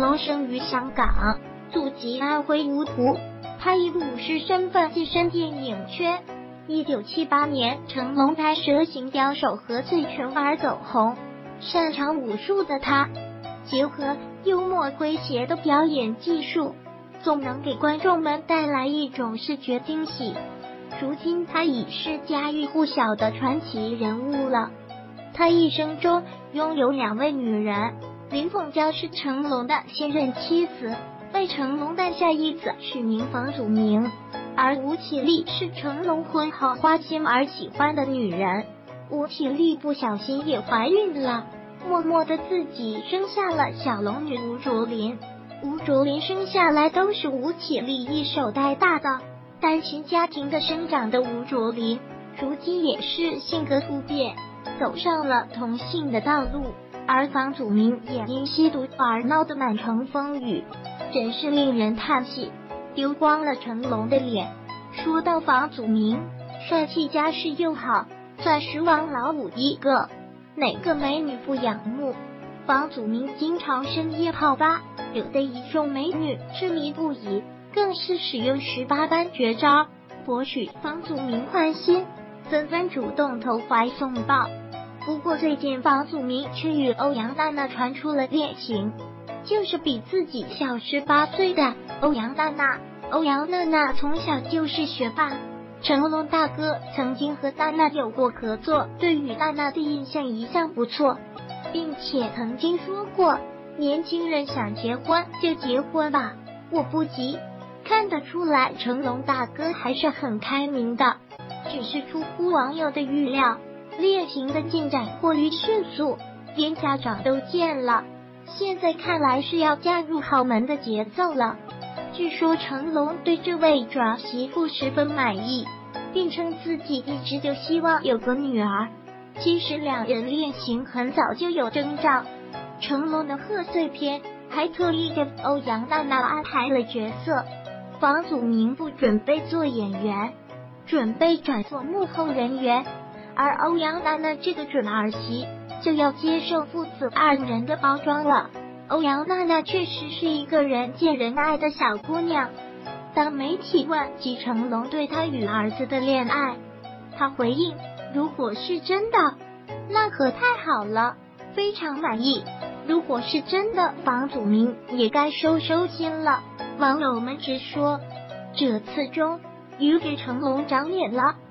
龙生于香港，祖籍安徽芜湖，他以武士身份跻身电影圈。1978年，成龙拍摄《行刁手》和《醉拳》而走红。擅长武术的他，结合幽默诙谐的表演技术，总能给观众们带来一种视觉惊喜。如今他已是家喻户晓的传奇人物了。他一生中拥有2位女人，林凤娇是成龙的现任妻子，为成龙诞下一子，取名房祖名。而吴绮莉是成龙婚后花心而喜欢的女人。吴绮莉不小心也怀孕了，默默的自己生下了小龙女吴卓林。吴卓林生下来都是吴绮莉一手带大的，单亲家庭的生长的吴卓林，如今也是性格突变，走上了同性的道路。而房祖名也因吸毒而闹得满城风雨，真是令人叹息，丢光了成龙的脸。说到房祖名，帅气家世又好，算是王老五一个，哪个美女不仰慕？房祖名经常深夜泡吧，惹得一众美女痴迷不已，更是使用18般绝招博取房祖名欢心，纷纷主动投怀送抱。不过最近房祖名却与欧阳娜娜传出了恋情，就是比自己小18岁的欧阳娜娜。欧阳娜娜从小就是学霸，成龙大哥曾经和娜娜有过合作，对于娜娜的印象一向不错，并且曾经说过，年轻人想结婚就结婚吧，我不急。看得出来成龙大哥还是很开明的，只是出乎网友的预料，恋情的进展过于迅速，连家长都见了，现在看来是要嫁入豪门的节奏了。据说成龙对这位转媳妇十分满意，并称自己一直就希望有个女儿。其实2人恋情很早就有征兆，成龙的贺岁片还特意给欧阳娜娜安排了角色。房祖名不准备做演员，准备转做幕后人员，而欧阳娜娜这个准儿媳就要接受父子2人的包装了。欧阳娜娜确实是一个人见人爱的小姑娘。当媒体问及成龙对她与儿子的恋爱，她回应，如果是真的，那可太好了，非常满意。如果是真的，房祖名也该收心了。网友们直说，这次终于给成龙长脸了。